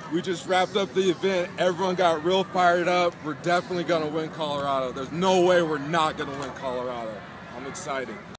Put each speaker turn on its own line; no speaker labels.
We just wrapped up the event. Everyone got real fired up. We're definitely going to win Colorado. There's no way we're not going to win Colorado. I'm excited.